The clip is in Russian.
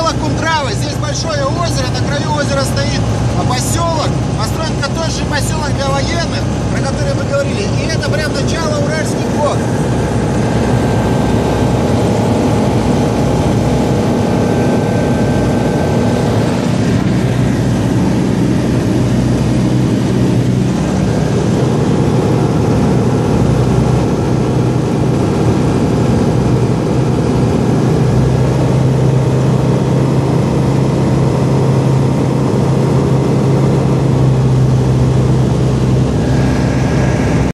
поселок Кундравы. Здесь большое озеро, на краю озера стоит поселок. Построен тот же поселок для военных, про который мы говорили. И это прям начало Уральских гор.